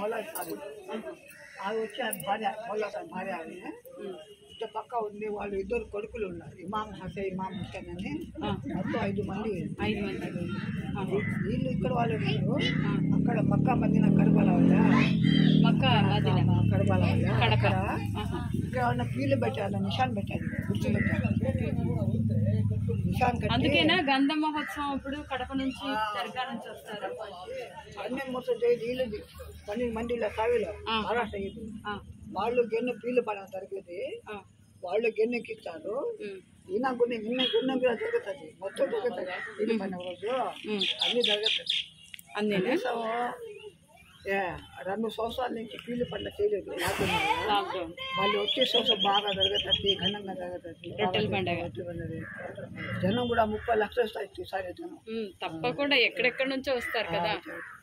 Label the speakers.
Speaker 1: మౌలా అది వచ్చి భార్య మౌలా భార్య అని ఇటు పక్క ఉంది. వాళ్ళు ఇద్దరు కొడుకులు ఉన్నారు, ఇమాం హసన్ ఇమాం హుసేన్ అని. మొత్తం 5 మంది. వీళ్ళు ఇక్కడ వాళ్ళు ఉన్నారు. అక్కడ మక్కా మదీనా కర్బలా కర్బలా అక్కడ ఇక్కడ ఉన్న పీలు పెట్టారు, నిషాన్ పెట్టారు, గుర్తు పెట్టారు. నిషాన్
Speaker 2: అందుకేనా గంధ మహోత్సవం ఇప్పుడు కడప నుంచి దర్గా నుంచి వస్తారు.
Speaker 1: అన్నీ మొత్తం వీళ్ళు 12 మంది సావిలో మహారాష్ట్ర ఇది. వాళ్ళు గిన్నె పీలు పడ జరిగేది, వాళ్ళు గిన్నెకిస్తారు. ఈయన కొన్ని గిన్నె కూడా జరుగుతుంది, మొత్తం జరుగుతుంది. పీలు పడిన రోజు అన్నీ జరుగుతుంది.
Speaker 2: అన్నీ
Speaker 1: 2 సంవత్సరాల నుంచి పీలు పండ్ల చేయలేదు. వాళ్ళు వచ్చే సంవత్సరం బాగా జరుగుతుంది, ఘనంగా జరుగుతుంది. జనం కూడా 30 లక్షలు వస్తాయి ఈసారి జనం.
Speaker 2: తప్పకుండా ఎక్కడెక్కడ నుంచో వస్తారు కదా.